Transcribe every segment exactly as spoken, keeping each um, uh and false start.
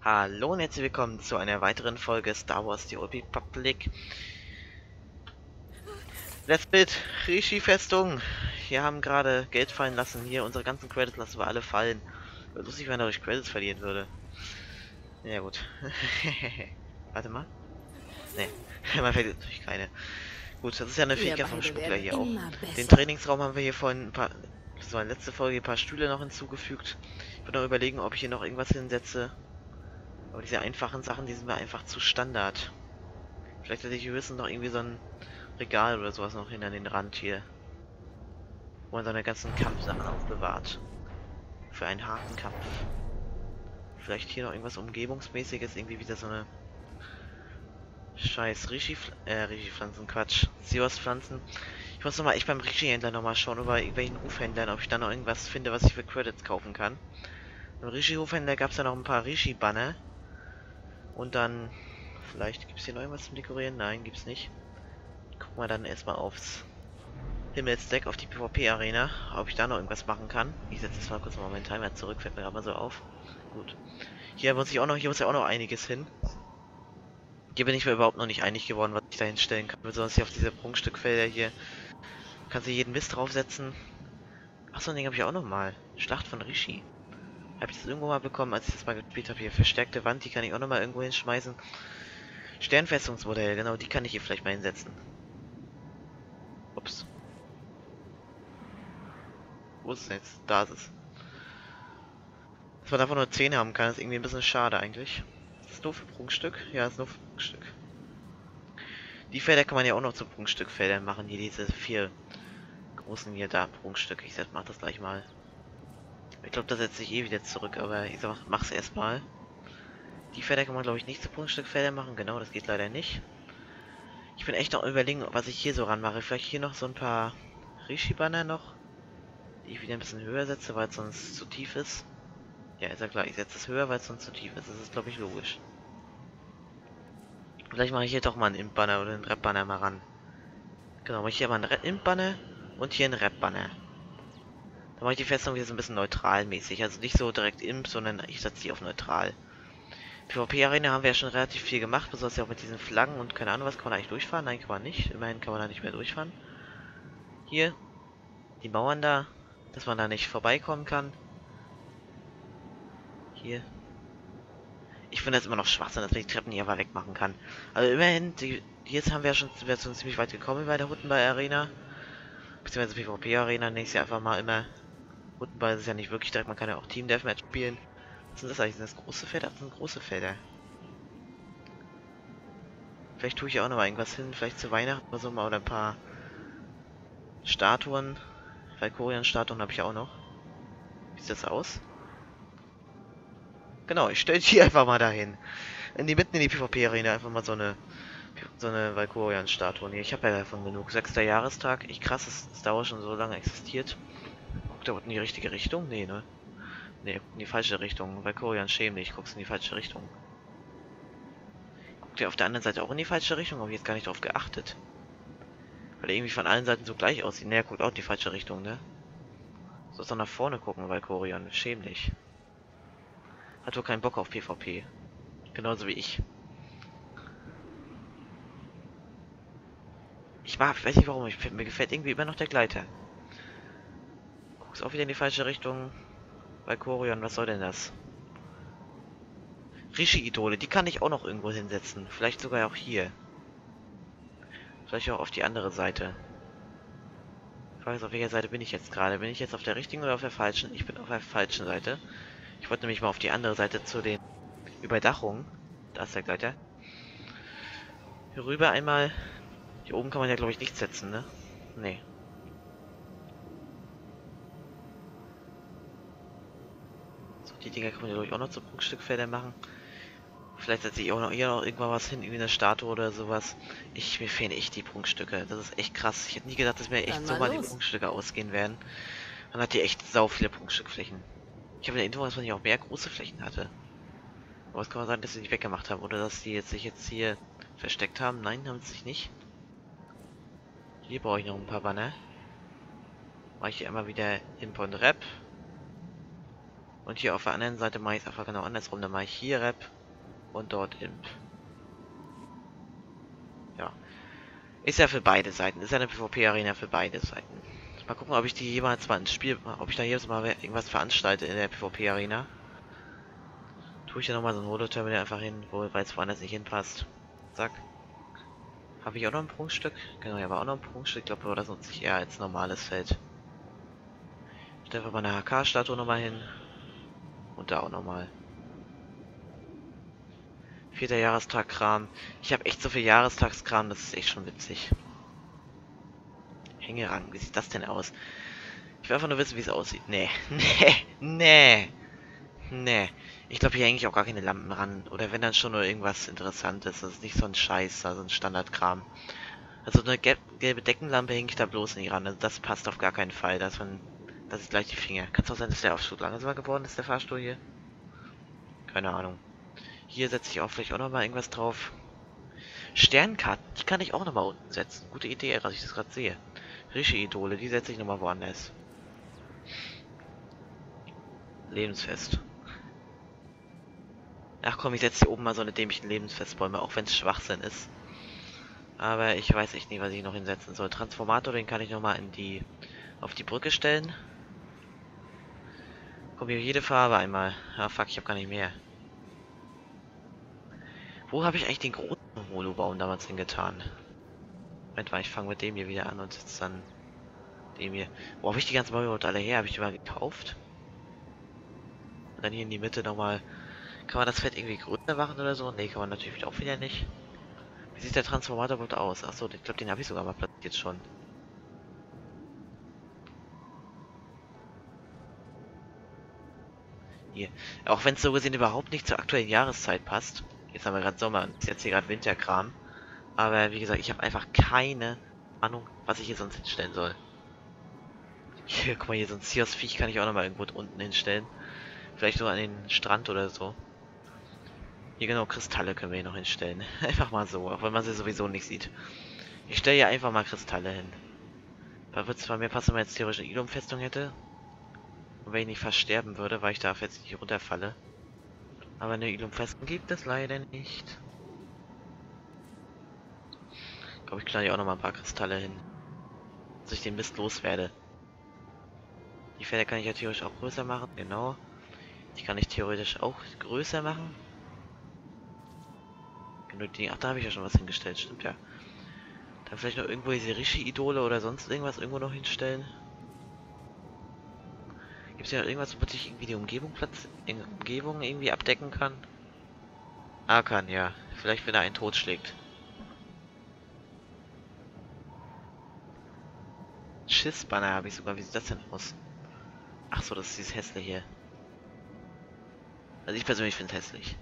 Hallo und herzlich willkommen zu einer weiteren Folge Star Wars The Old Republic. Let's Build Rishi-Festung. Wir haben gerade Geld fallen lassen. Hier, unsere ganzen Credits lassen wir alle fallen. Wäre lustig, wenn er durch Credits verlieren würde. Ja gut. Warte mal. Ne, man verliert natürlich keine. Gut, das ist ja eine Wir Fähigkeit vom beide Schmuggler werden hier auch. immer Den besser. Trainingsraum haben wir hier vorhin ein paar... Das war letzte Folge, ein paar Stühle noch hinzugefügt. Ich würde noch überlegen, ob ich hier noch irgendwas hinsetze. Aber diese einfachen Sachen, die sind mir einfach zu Standard. Vielleicht hätte ich höchstens noch irgendwie so ein Regal oder sowas noch hinter den Rand hier. Wo man seine ganzen Kampfsachen aufbewahrt. Für einen harten Kampf. Vielleicht hier noch irgendwas Umgebungsmäßiges, irgendwie wieder so eine Scheiß Rishi, äh, Rishi-Pflanzen, Quatsch. Sios-Pflanzen. Ich muss nochmal echt beim Rishi-Händler nochmal schauen, über irgendwelchen Hofhändlern, ob ich da noch irgendwas finde, was ich für Credits kaufen kann. Im Rishi-Hofhändler gab es ja noch ein paar Rishi-Banner. Und dann, vielleicht gibt es hier noch irgendwas zum Dekorieren? Nein, gibt's nicht. Gucken wir dann erstmal aufs Himmelsdeck, auf die PvP-Arena, ob ich da noch irgendwas machen kann. Ich setze jetzt mal kurz mal meinen Timer zurück, fällt mir gerade mal so auf. Gut. Hier muss ich auch noch, hier muss ja auch noch einiges hin. Hier bin ich mir überhaupt noch nicht einig geworden, was ich da hinstellen kann. Besonders hier auf diese Prunkstückfelder hier. Kannst du jeden Mist draufsetzen. Achso, ein Ding habe ich auch noch mal. Schlacht von Rishi. Habe ich das irgendwo mal bekommen, als ich das mal gespielt habe. Hier verstärkte Wand, die kann ich auch noch mal irgendwo hinschmeißen. Sternfestungsmodell, genau, die kann ich hier vielleicht mal hinsetzen. Ups. Wo ist es jetzt? Da ist es. Dass man davon nur zehn haben kann, ist irgendwie ein bisschen schade eigentlich. Ist das nur für Prunkstück? Ja, ist nur für Prunkstück. Die Felder kann man ja auch noch zu Prunkstückfeldern machen. Hier diese vier großen hier da Prunkstücke. Ich sag, mach das gleich mal. Ich glaube, da setze ich eh wieder zurück, aber ich sag, mach's erstmal. Die Felder kann man, glaube ich, nicht zu Prunkstückfeldern machen. Genau, das geht leider nicht. Ich bin echt noch überlegen, was ich hier so ranmache. Vielleicht hier noch so ein paar Rishi-Banner noch, die ich wieder ein bisschen höher setze, weil es sonst zu tief ist. Ja, ist ja klar, ich setze es höher, weil es sonst zu tief ist. Das ist, glaube ich, logisch. Vielleicht mache ich hier doch mal einen Imp-Banner oder einen Rap-Banner mal ran. Genau, mache ich hier mal einen Imp-Banner und hier einen Rap-Banner. Dann mache ich die Festung wieder so ein bisschen neutral-mäßig. Also nicht so direkt Imp, sondern ich setze die auf neutral. PvP-Arena haben wir ja schon relativ viel gemacht, besonders ja auch mit diesen Flaggen und keine Ahnung was. Kann man eigentlich durchfahren? Nein, kann man nicht. Immerhin kann man da nicht mehr durchfahren. Hier, die Mauern da, dass man da nicht vorbeikommen kann. Hier. Ich finde das immer noch Schwachsinn, dass man die Treppen hier aber wegmachen kann. Also immerhin, die, jetzt haben wir ja schon, wir sind ziemlich weit gekommen bei der Huttenball Arena. Beziehungsweise PvP Arena, nächstes Jahr einfach mal immer. Huttenball ist ja nicht wirklich direkt, man kann ja auch Team Deathmatch spielen. Was sind das eigentlich? Sind das große Felder? Das sind große Felder. Vielleicht tue ich ja auch noch mal irgendwas hin, vielleicht zu Weihnachten oder so mal, oder ein paar Statuen. Valkorian-Statuen habe ich auch noch. Wie sieht das aus? Genau, ich stelle die einfach mal dahin. In die mitten in die PvP-Arena einfach mal so eine so eine Valkorian-Statue. Nee, ich habe ja davon genug. Sechster Jahrestag. Ich krass, dass Star Wars schon so lange existiert. Guckt da unten in die richtige Richtung? Nee, ne? Nee, in die falsche Richtung. Valkorian, schäm dich. Guckst in die falsche Richtung. Guckt ihr auf der anderen Seite auch in die falsche Richtung? Habe ich jetzt gar nicht drauf geachtet. Weil er irgendwie von allen Seiten so gleich aussieht. Ne, er guckt auch in die falsche Richtung, ne? Sollst doch nach vorne gucken, Valkorian. Schäm dich. Hat wohl keinen Bock auf PvP. Genauso wie ich. Ich mag, ich weiß nicht warum, ich, mir gefällt irgendwie immer noch der Gleiter. Guckst auch wieder in die falsche Richtung. Valkorion, was soll denn das? Rishi-Idole, die kann ich auch noch irgendwo hinsetzen. Vielleicht sogar auch hier. Vielleicht auch auf die andere Seite. Ich weiß, auf welcher Seite bin ich jetzt gerade. Bin ich jetzt auf der richtigen oder auf der falschen? Ich bin auf der falschen Seite. Ich wollte nämlich mal auf die andere Seite zu den Überdachungen. Da ist der Gleiter. Hier rüber einmal. Hier oben kann man ja, glaube ich, nichts setzen, ne? Nee. So, die Dinger kann man ja, glaube ich, auch noch zu Prunkstückfeldern machen. Vielleicht setze ich auch noch hier noch irgendwann was hin, irgendwie eine Statue oder sowas. Ich, mir fehlen echt die Prunkstücke. Das ist echt krass. Ich hätte nie gedacht, dass mir echt Dann so mal mal die los. Prunkstücke ausgehen werden. Man hat hier echt sau viele Prunkstückflächen. Ich habe in der Info, dass man hier auch mehr große Flächen hatte. Aber es kann man sagen, dass sie nicht weggemacht haben. Oder dass die jetzt sich jetzt hier versteckt haben. Nein, haben sie sich nicht. Hier brauche ich noch ein paar Banner. Mache ich hier einmal wieder Imp und Rap. Und hier auf der anderen Seite mache ich es einfach genau andersrum. Dann mache ich hier Rep und dort Imp. Ja. Ist ja für beide Seiten. Ist ja eine PvP-Arena für beide Seiten. Mal gucken, ob ich die jemals mal ins Spiel, ob ich da jedes Mal irgendwas veranstalte in der PvP-Arena. Tue ich da nochmal so ein Holo-Terminal einfach hin, wo, weil es woanders nicht hinpasst. Zack. Habe ich auch noch ein Prunkstück? Genau, hier war auch noch ein Prunkstück. Ich glaube, das nutze ich eher als normales Feld. Ich stelle einfach mal eine H K-Statue nochmal hin. Und da auch nochmal. Vierter Jahrestag-Kram. Ich habe echt so viel Jahrestagskram, das ist echt schon witzig. Hängerang, wie sieht das denn aus? Ich will einfach nur wissen, wie es aussieht. Nee, nee, nee, nee. Ich glaube, hier hänge ich auch gar keine Lampen ran. Oder wenn dann schon nur irgendwas Interessantes. Das ist nicht so ein Scheiß, also ein Standardkram. Also eine gelb gelbe Deckenlampe hänge ich da bloß nicht ran. Also das passt auf gar keinen Fall. Das, von, das ist gleich die Finger. Kann es auch sein, dass der Aufzug langsamer geworden ist, der Fahrstuhl hier? Keine Ahnung. Hier setze ich auch vielleicht auch nochmal irgendwas drauf. Sternkarten, die kann ich auch nochmal unten setzen. Gute Idee, dass ich das gerade sehe. Rishi-Idole, die setze ich nochmal woanders. Lebensfest. Ach komm, ich setze hier oben mal so eine dämlichen Lebensfestbäume, auch wenn es Schwachsinn ist. Aber ich weiß echt nicht, was ich noch hinsetzen soll. Transformator, den kann ich nochmal in die auf die Brücke stellen. Komm, hier jede Farbe einmal. Ah fuck, ich habe gar nicht mehr. Wo habe ich eigentlich den großen Holobaum damals hingetan? Moment mal, ich fange mit dem hier wieder an und setze dann dem hier. Wo habe ich die ganzen Bäume überhaupt alle her? Habe ich die mal gekauft? Und dann hier in die Mitte nochmal. Kann man das Fett irgendwie größer machen oder so? Ne, kann man natürlich auch wieder nicht. Wie sieht der Transformator überhaupt aus? Achso, ich glaube, den habe ich sogar mal platziert schon. Hier. Auch wenn es so gesehen überhaupt nicht zur aktuellen Jahreszeit passt. Jetzt haben wir gerade Sommer und ist jetzt hier gerade Winterkram. Aber wie gesagt, ich habe einfach keine Ahnung, was ich hier sonst hinstellen soll. Hier, guck mal, hier so ein Sios-Viech kann ich auch nochmal irgendwo unten hinstellen. Vielleicht so an den Strand oder so. Hier genau, Kristalle können wir hier noch hinstellen. Einfach mal so, auch wenn man sie sowieso nicht sieht. Ich stelle hier einfach mal Kristalle hin. Da wird es bei mir passen, wenn man jetzt theoretisch eine Ilum-Festung hätte. Und wenn ich nicht fast sterben würde, weil ich da jetzt nicht runterfalle. Aber eine Ilum-Festung gibt es leider nicht. Ich glaube, ich knall hier auch noch mal ein paar Kristalle hin. Dass ich den Mist loswerde. Die Felder kann ich ja theoretisch auch größer machen, genau. Die kann ich theoretisch auch größer machen. Ach, da habe ich ja schon was hingestellt, stimmt ja. Dann vielleicht noch irgendwo diese Rishi-Idole oder sonst irgendwas irgendwo noch hinstellen. Gibt es ja noch irgendwas, womit ich irgendwie die Umgebung Platz, in Umgebung irgendwie abdecken kann? Ah, kann, ja. Vielleicht, wenn er einen totschlägt. Schissbanner habe ich sogar. Wie sieht das denn aus? Ach so, das ist dieses Hässliche hier. Also ich persönlich finde es hässlich.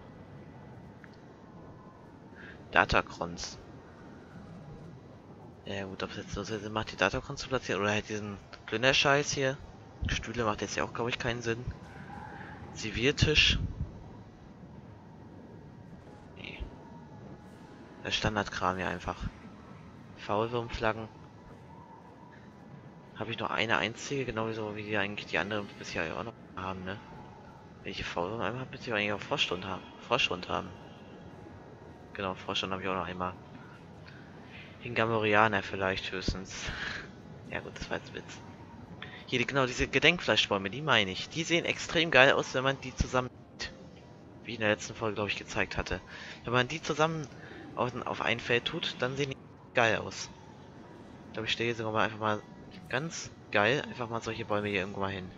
Datacrons. Ja gut, ob es jetzt so Sinn macht, die Datacrons zu platzieren oder halt diesen Plünderscheiß hier. Stühle macht jetzt ja auch, glaube ich, keinen Sinn. Ziviertisch. Nee. Der Standardkram hier einfach. Faulwurmflaggen. Habe ich noch eine einzige, genauso wie die eigentlich die anderen bisher auch noch haben, ne? Welche Faulwurm einmal habe, bis sie eigentlich auch Froschhund haben. Froschhund haben. Genau, Froschhund habe ich auch noch einmal. Hingamorianer vielleicht höchstens. Ja gut, das war jetzt Witz. Hier, genau, diese Gedenkfleischbäume, die meine ich. Die sehen extrem geil aus, wenn man die zusammen... Wie ich in der letzten Folge, glaube ich, gezeigt hatte. Wenn man die zusammen auf, auf ein Feld tut, dann sehen die geil aus. Ich glaube, ich stelle jetzt sogar mal einfach mal ganz geil, einfach mal solche Bäume hier irgendwo mal hin.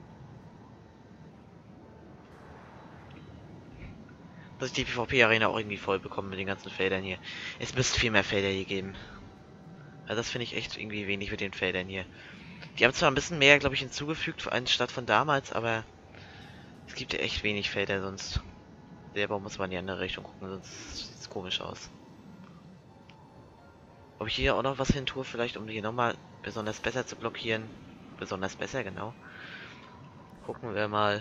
Dass ich die PvP-Arena auch irgendwie voll bekomme mit den ganzen Feldern hier. Es müsste viel mehr Felder hier geben. Also das finde ich echt irgendwie wenig mit den Feldern hier. Die haben zwar ein bisschen mehr, glaube ich, hinzugefügt, anstatt von damals, aber es gibt ja echt wenig Felder, sonst... Der Baum muss man in die andere Richtung gucken, sonst sieht es komisch aus. Ob ich hier auch noch was hin tue, vielleicht um hier nochmal besonders besser zu blockieren. Besonders besser, genau. Gucken wir mal.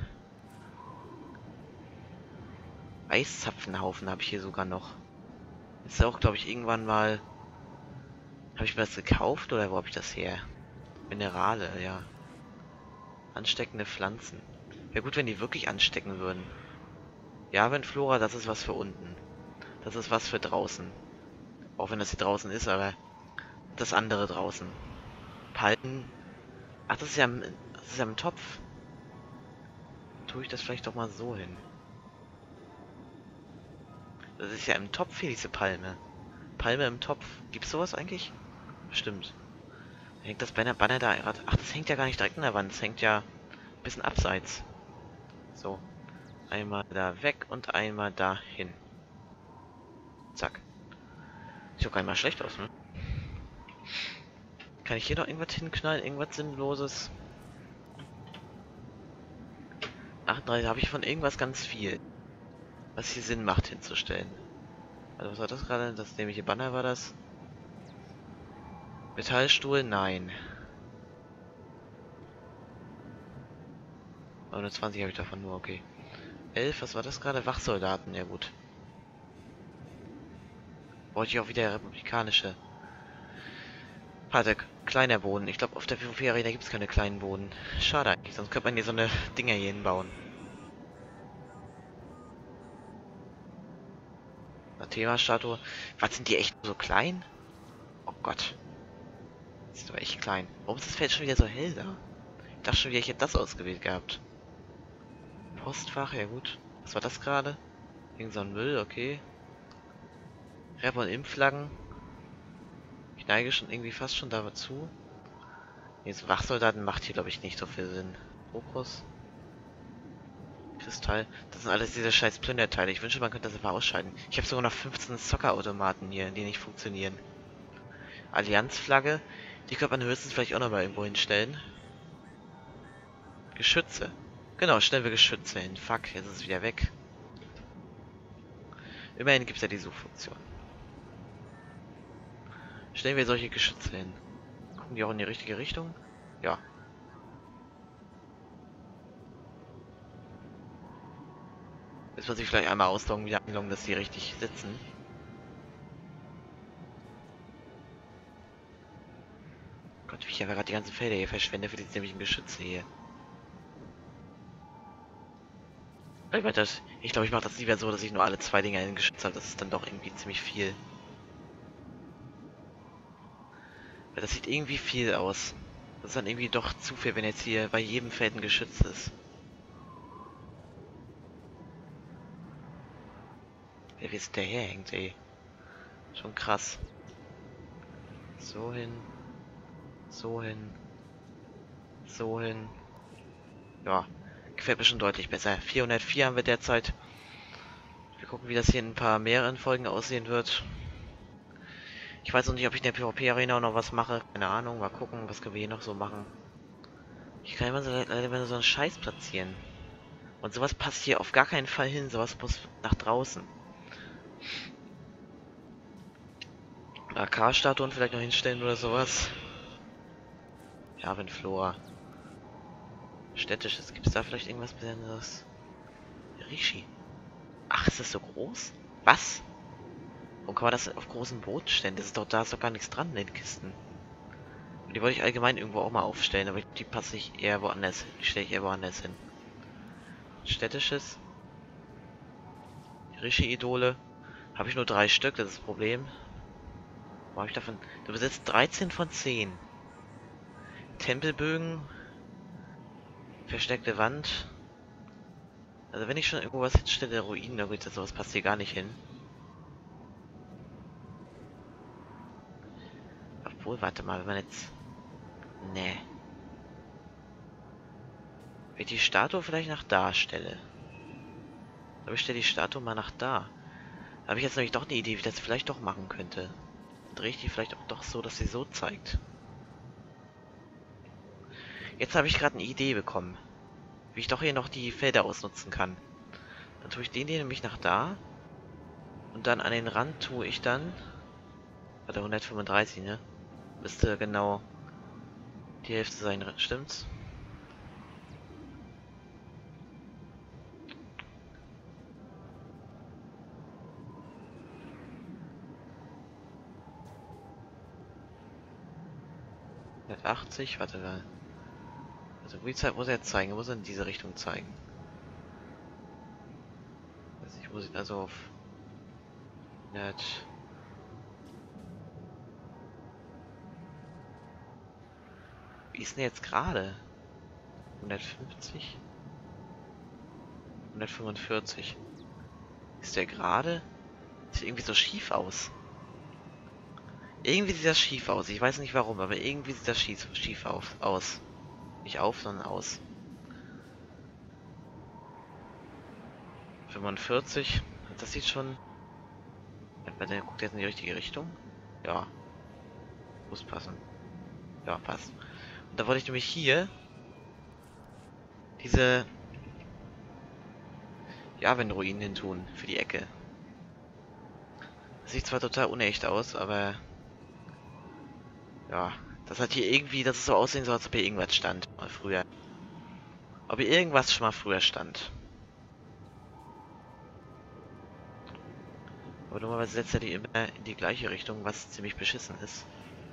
Eiszapfenhaufen habe ich hier sogar noch. Ist auch, glaube ich, irgendwann mal... Habe ich mir das gekauft oder wo habe ich das her? Minerale, ja. Ansteckende Pflanzen. Wäre gut, wenn die wirklich anstecken würden. Ja, wenn Flora, das ist was für unten. Das ist was für draußen. Auch wenn das hier draußen ist, aber das andere draußen. Palmen. Ach, das ist ja im, das ist ja im Topf. Tue ich das vielleicht doch mal so hin. Das ist ja im Topf hier, diese Palme. Palme im Topf. Gibt's sowas eigentlich? Stimmt. Hängt das Banner, Banner da gerade? Ach, das hängt ja gar nicht direkt an der Wand. Das hängt ja ein bisschen abseits. So. Einmal da weg und einmal dahin. Zack. Sieht doch gar nicht mal schlecht aus, ne? Kann ich hier noch irgendwas hinknallen? Irgendwas Sinnloses? achtunddreißig habe ich von irgendwas ganz viel. Was hier Sinn macht hinzustellen. Also was war das gerade? Das dämliche Banner war das? Metallstuhl? Nein. neunundzwanzig habe ich davon nur, okay. elf, was war das gerade? Wachsoldaten, ja gut. Wollte ich auch wieder republikanische. Warte, kleiner Boden. Ich glaube, auf der PvP-Arena gibt es keine kleinen Boden. Schade eigentlich, sonst könnte man hier so eine Dinger hier hinbauen. Eine Thema-Statue. Was, sind die echt so klein? Oh Gott. Das ist aber echt klein. Warum ist das Feld schon wieder so hell da? Ich dachte schon wieder, ich hätte das ausgewählt gehabt. Postfach, ja gut. Was war das gerade? Irgend so ein Müll, okay. Rap- und Impfflaggen. Ich neige schon irgendwie fast schon dazu. Jetzt Wachsoldaten macht hier, glaube ich, nicht so viel Sinn. Fokus. Kristall. Das sind alles diese scheiß Plünderteile. Ich wünsche, man könnte das einfach ausschalten. Ich habe sogar noch fünfzehn Zockerautomaten hier, die nicht funktionieren. Allianzflagge. Die könnte man höchstens vielleicht auch noch mal irgendwo hinstellen. Geschütze. Genau, stellen wir Geschütze hin. Fuck, jetzt ist es wieder weg. Immerhin gibt es ja die Suchfunktion. Stellen wir solche Geschütze hin. Gucken die auch in die richtige Richtung? Ja. Jetzt muss ich vielleicht einmal ausloggen, wieder anloggen, dass die richtig sitzen. Gott, wie ich aber gerade die ganzen Felder hier verschwende für die dämlichen Geschütze hier. Ich meine, das, ich glaube, ich mache das lieber so, dass ich nur alle zwei Dinger in Geschütz habe. Das ist dann doch irgendwie ziemlich viel. Weil das sieht irgendwie viel aus. Das ist dann irgendwie doch zu viel, wenn jetzt hier bei jedem Feld ein Geschütz ist. Wer jetzt daher hängt, ey. Schon krass. So hin. So hin. So hin. Ja. Gefällt mir schon deutlich besser. vierhundertvier haben wir derzeit. Wir gucken, wie das hier in ein paar mehreren Folgen aussehen wird. Ich weiß noch nicht, ob ich in der PvP-Arena noch was mache. Keine Ahnung. Mal gucken, was können wir hier noch so machen. Ich kann immer so, leider so einen Scheiß platzieren. Und sowas passt hier auf gar keinen Fall hin. Sowas muss nach draußen. A K-Statuen vielleicht noch hinstellen oder sowas. Ja, wenn Flora. Städtisches. Gibt es da vielleicht irgendwas Besonderes? Rishi. Ach, ist das so groß? Was? Warum kann man das auf großen Booten stellen? Das ist doch, da ist doch gar nichts dran in den Kisten. Und die wollte ich allgemein irgendwo auch mal aufstellen, aber die passe ich eher woanders hin. Die stelle ich eher woanders hin. Städtisches. Rishi-Idole. Habe ich nur drei Stück, das ist das Problem. Wo habe ich davon? Du besitzt dreizehn von zehn. Tempelbögen. Versteckte Wand. Also wenn ich schon irgendwo was hinstelle, Ruinen, da gut, sowas passt hier gar nicht hin. Obwohl, warte mal, wenn man jetzt... Nee. Wenn ich die Statue vielleicht nach da stelle. Aber ich stelle die Statue mal nach da. Da habe ich jetzt nämlich doch eine Idee, wie ich das vielleicht doch machen könnte. Drehe ich die vielleicht auch doch so, dass sie so zeigt. Jetzt habe ich gerade eine Idee bekommen. Wie ich doch hier noch die Felder ausnutzen kann. Dann tue ich den hier nämlich nach da. Und dann an den Rand tue ich dann... Warte, hundertfünfunddreißig, ne? Müsste genau die Hälfte sein, stimmt's? hundertachtzig, warte mal. Also, wie zei- wo soll er jetzt zeigen? Wo soll er in diese Richtung zeigen? Weiß nicht, wo sieht also auf. Net. Wie ist denn jetzt gerade? hundertfünfzig? hundertfünfundvierzig. Ist der gerade? Sieht irgendwie so schief aus. Irgendwie sieht das schief aus. Ich weiß nicht warum, aber irgendwie sieht das schief, schief auf, aus. Nicht auf, sondern aus. fünfundvierzig. Das sieht schon... Der guckt jetzt in die richtige Richtung. Ja. Muss passen. Ja, passt. Und da wollte ich nämlich hier diese Javan-Ruinen hin tun für die Ecke. Das sieht zwar total unecht aus, aber ja, das hat hier irgendwie, dass es so aussehen soll, als ob hier irgendwas stand mal früher. Ob hier irgendwas schon mal früher stand. Aber normalerweise setzt er die immer in die gleiche Richtung, was ziemlich beschissen ist.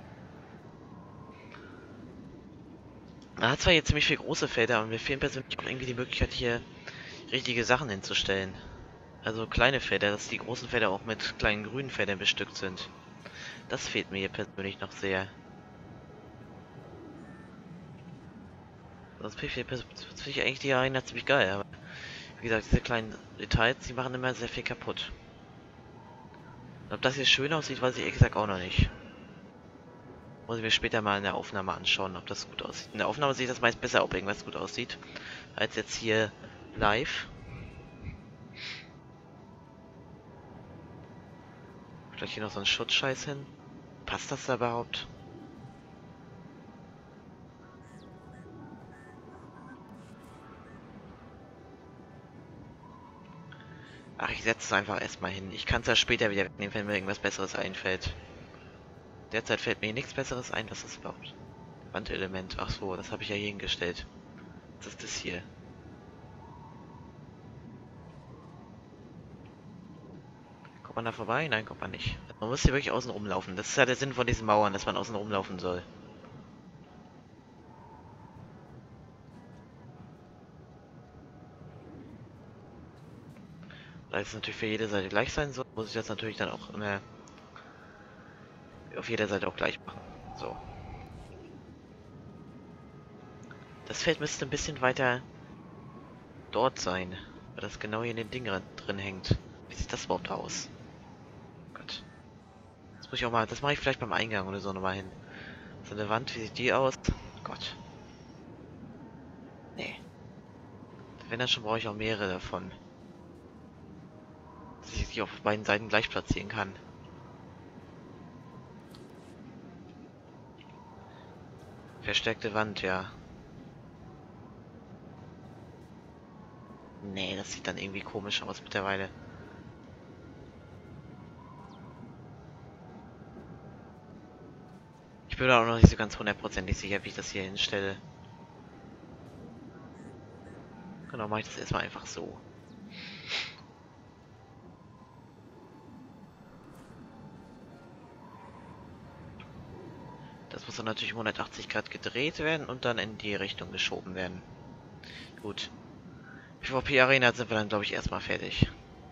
Man hat zwar hier ziemlich viele große Felder, aber mir fehlen persönlich auch irgendwie die Möglichkeit, hier richtige Sachen hinzustellen. Also kleine Felder, dass die großen Felder auch mit kleinen grünen Feldern bestückt sind. Das fehlt mir hier persönlich noch sehr. Sonst finde ich, ich eigentlich die Arena ziemlich geil, aber wie gesagt, diese kleinen Details, die machen immer sehr viel kaputt. Und ob das hier schön aussieht, weiß ich ehrlich gesagt auch noch nicht. Muss ich mir später mal in der Aufnahme anschauen, ob das gut aussieht. In der Aufnahme sieht das meist besser, ob irgendwas gut aussieht, als jetzt hier live. Vielleicht hier noch so ein Schutzscheiß hin. Passt das da überhaupt? Ach, ich setze es einfach erstmal hin. Ich kann es ja später wieder wegnehmen, wenn mir irgendwas Besseres einfällt. Derzeit fällt mir nichts Besseres ein. Was ist überhaupt? Wandelement. Ach so, das habe ich ja hier hingestellt. Was ist das hier? Kommt man da vorbei? Nein, kommt man nicht. Man muss hier wirklich außen rumlaufen. Das ist ja der Sinn von diesen Mauern, dass man außen rumlaufen soll. Da es natürlich für jede Seite gleich sein soll, muss ich das natürlich dann auch immer auf jeder Seite auch gleich machen. So. Das Feld müsste ein bisschen weiter dort sein, weil das genau hier in den Dingen drin hängt. Wie sieht das überhaupt aus? Gott. Das muss ich auch mal, das mache ich vielleicht beim Eingang oder so nochmal hin. So eine Wand, wie sieht die aus? Gott. Nee. Wenn dann schon, brauche ich auch mehrere davon. Dass ich die auf beiden Seiten gleich platzieren kann. Verstärkte Wand, ja. Nee, das sieht dann irgendwie komisch aus mittlerweile. Ich bin auch noch nicht so ganz hundertprozentig sicher, wie ich das hier hinstelle. Genau, mache ich das erstmal einfach so. Das muss dann natürlich um hundertachtzig Grad gedreht werden und dann in die Richtung geschoben werden. Gut. PvP Arena sind wir dann, glaube ich, erstmal fertig.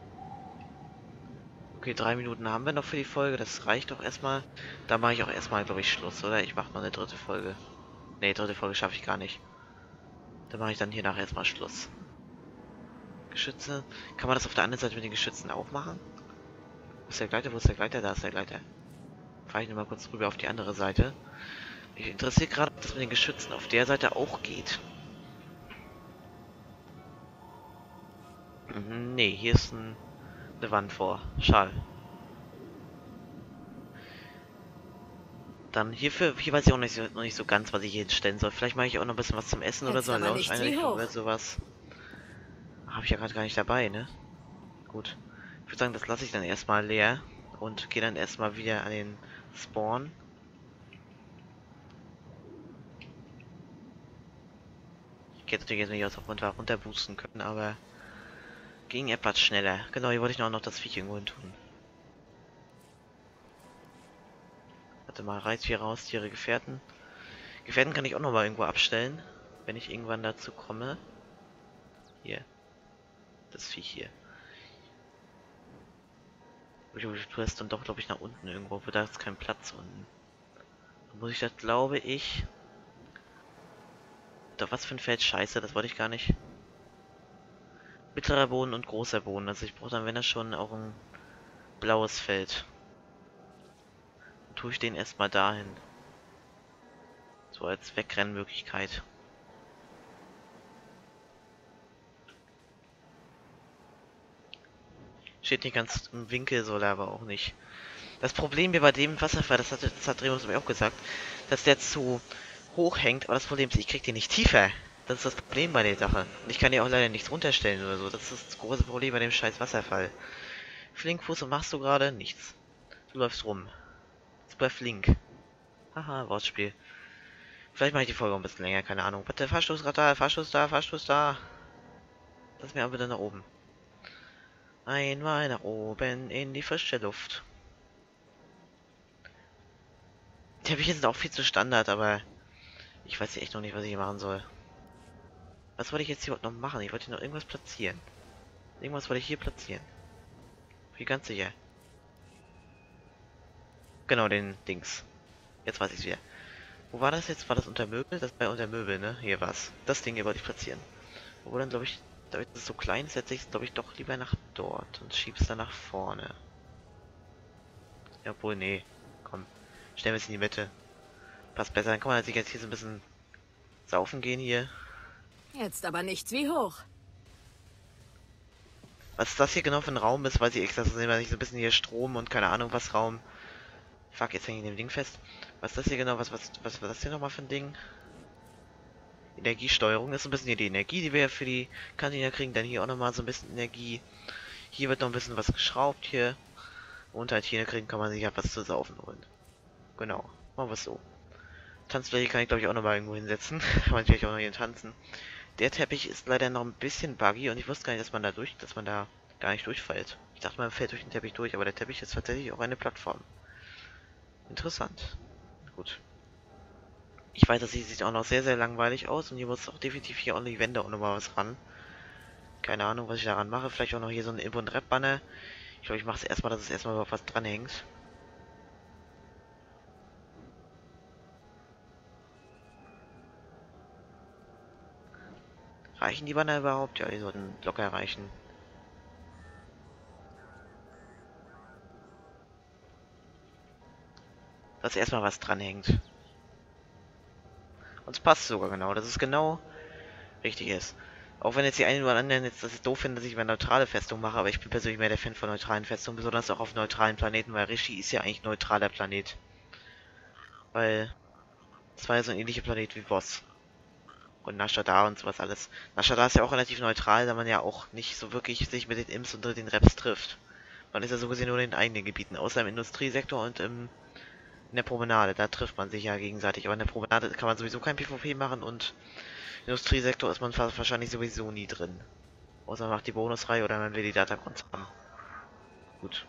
Okay, drei Minuten haben wir noch für die Folge. Das reicht doch erstmal. Da mache ich auch erstmal, glaube ich, Schluss, oder? Ich mache noch eine dritte Folge. Ne, dritte Folge schaffe ich gar nicht. Da mache ich dann hier nachher erstmal Schluss. Geschütze. Kann man das auf der anderen Seite mit den Geschützen auch machen? Wo ist der Gleiter? Wo ist der Gleiter? Da ist der Gleiter. Fahre ich nochmal kurz rüber auf die andere Seite. Mich interessiert gerade, ob das mit den Geschützen auf der Seite auch geht. Mhm, nee, hier ist ein, eine Wand vor. Schade. Dann hierfür, hier weiß ich auch nicht so, noch nicht so ganz, was ich hier hinstellen soll. Vielleicht mache ich auch noch ein bisschen was zum Essen oder so, eine Lounge-Einrichtung oder sowas. Habe ich ja gerade gar nicht dabei, ne? Gut. Ich würde sagen, das lasse ich dann erstmal leer und gehe dann erstmal wieder an den Spawn. Ich hätte natürlich jetzt nicht aus runter, runter boosten können, aber ging etwas schneller. Genau, hier wollte ich noch, noch das Viech irgendwo hin tun. Warte mal, Reittiere, Haustiere, Gefährten. Gefährten kann ich auch noch mal irgendwo abstellen. Wenn ich irgendwann dazu komme. Hier. Das Viech hier. Du hast dann doch, glaube ich, nach unten irgendwo. Da ist kein Platz unten. Dann muss ich das, glaube ich... Da was für ein Feld? Scheiße, das wollte ich gar nicht. Mittlerer Boden und großer Boden. Also ich brauche dann, wenn das schon, auch ein blaues Feld. Dann tue ich den erstmal dahin. So als Wegrennmöglichkeit. Steht nicht ganz im Winkel, soll er aber auch nicht. Das Problem hier bei dem Wasserfall, das hat, das hat Remus mir auch gesagt, dass der zu hoch hängt, aber das Problem ist, ich krieg den nicht tiefer. Das ist das Problem bei der Sache. Und ich kann hier auch leider nichts runterstellen oder so. Das ist das große Problem bei dem scheiß Wasserfall. Flinkfuß, was machst du gerade? Nichts. Du läufst rum. Super flink. Haha, Wortspiel. Vielleicht mache ich die Folge auch ein bisschen länger, keine Ahnung. Warte, Fahrstoß gerade da, Fahrstoß da, Fahrstoß da. Lass mir aber bitte nach oben. Einmal nach oben in die frische Luft. Die Teppiche sind auch viel zu Standard, aber ich weiß echt noch nicht, was ich hier machen soll. Was wollte ich jetzt hier noch machen? Ich wollte hier noch irgendwas platzieren. Irgendwas wollte ich hier platzieren. Wie ganz sicher. Genau, den Dings. Jetzt weiß ich es wieder. Wo war das jetzt? War das unter Möbel? Das war unter Möbel, ne? Hier war's. Das Ding hier wollte ich platzieren. Obwohl dann, glaube ich, dadurch, dass es so klein ist, setze ich es, glaube ich, doch lieber nach dort und schiebe es dann nach vorne. Ja, obwohl, nee. Komm. Stellen wir es in die Mitte. Passt besser. Dann kann man sich jetzt hier so ein bisschen saufen gehen hier. Jetzt aber nichts wie hoch. Was das hier genau für ein Raum ist, weiß ich extra. Das ist immer nicht so ein bisschen hier Strom und keine Ahnung was Raum. Fuck, jetzt hänge ich in dem Ding fest. Was ist das hier genau? Was, was, was war das hier nochmal für ein Ding? Energiesteuerung ist so ein bisschen hier die Energie, die wir für die Kantine kriegen. Dann hier auch nochmal so ein bisschen Energie. Hier wird noch ein bisschen was geschraubt hier. Und halt hier kriegen kann man sich halt was zu saufen holen. Genau, machen wir es so. Tanzfläche kann ich glaube ich auch nochmal irgendwo hinsetzen. Kann man natürlich auch noch hier tanzen. Der Teppich ist leider noch ein bisschen buggy und ich wusste gar nicht, dass man da durch, dass man da gar nicht durchfällt. Ich dachte, man fällt durch den Teppich durch, aber der Teppich ist tatsächlich auch eine Plattform. Interessant. Gut. Ich weiß, das hier sieht auch noch sehr, sehr langweilig aus und hier muss auch definitiv hier auch noch die Wände auch nochmal was ran. Keine Ahnung, was ich daran mache. Vielleicht auch noch hier so ein Imp- und Rap-Banner. Ich glaube, ich mache es erstmal, dass es erstmal überhaupt was dranhängt. Reichen die Banner überhaupt? Ja, die sollten locker reichen. Dass erstmal was dranhängt. Und es passt sogar genau, dass es genau richtig ist. Auch wenn jetzt die einen oder anderen jetzt das ist doof finden, dass ich eine neutrale Festung mache, aber ich bin persönlich mehr der Fan von neutralen Festungen, besonders auch auf neutralen Planeten, weil Rishi ist ja eigentlich ein neutraler Planet. Weil es war ja so ein ähnlicher Planet wie Boss. Und Nashadar und sowas alles. Nashadar ist ja auch relativ neutral, da man ja auch nicht so wirklich sich mit den Imps und den Reps trifft. Man ist ja so gesehen nur in den eigenen Gebieten, außer im Industriesektor und im, in der Promenade. Da trifft man sich ja gegenseitig. Aber in der Promenade kann man sowieso kein PvP machen und im Industriesektor ist man wahrscheinlich sowieso nie drin. Außer man macht die Bonusreihe oder man will die Datacons haben. Gut.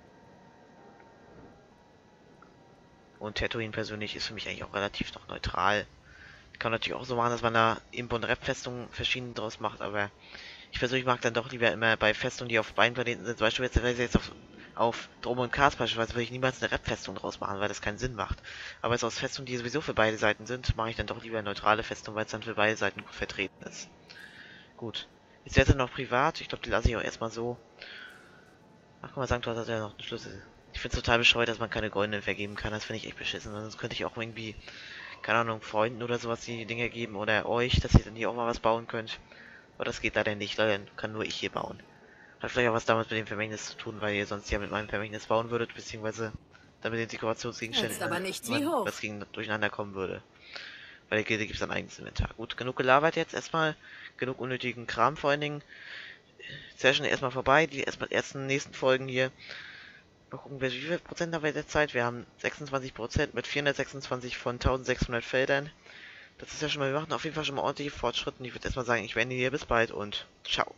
Und Tatooine persönlich ist für mich eigentlich auch relativ noch neutral. Kann man natürlich auch so machen, dass man da Imp- und Rep-Festungen verschieden draus macht, aber ich persönlich mag dann doch lieber immer bei Festungen, die auf beiden Planeten sind, zum Beispiel jetzt, jetzt auf, auf Drum und Kars beispielsweise, würde ich niemals eine Rep-Festung draus machen, weil das keinen Sinn macht. Aber jetzt aus Festungen, die sowieso für beide Seiten sind, mache ich dann doch lieber eine neutrale Festung, weil es dann für beide Seiten gut vertreten ist. Gut. Jetzt wäre es noch privat, ich glaube, die lasse ich auch erstmal so. Ach, guck mal, sagen, du hast ja noch einen Schlüssel. Ich finde es total bescheuert, dass man keine goldenen vergeben kann, das finde ich echt beschissen, sonst könnte ich auch irgendwie, keine Ahnung, Freunden oder sowas die Dinge geben oder euch, dass ihr dann hier auch mal was bauen könnt. Aber das geht leider nicht, leider kann nur ich hier bauen. Hat vielleicht auch was damit mit dem Vermächtnis zu tun, weil ihr sonst ja mit meinem Vermächtnis bauen würdet, beziehungsweise dann mit den Dekorationsgegenständen aber nichts wie hoch. was gegen durcheinander kommen würde. Bei der Gilde gibt es ein eigenes Inventar. Gut, genug gelabert jetzt erstmal. Genug unnötigen Kram vor allen Dingen. Session erstmal vorbei, die erstmal ersten nächsten Folgen hier. Mal gucken, wie viel Prozent haben wir derzeit? Wir haben sechsundzwanzig Prozent mit vierhundertsechsundzwanzig von eintausendsechshundert Feldern. Das ist ja schon mal, wir machen auf jeden Fall schon mal ordentliche Fortschritte. Ich würde erstmal sagen, ich beende hier bis bald und ciao.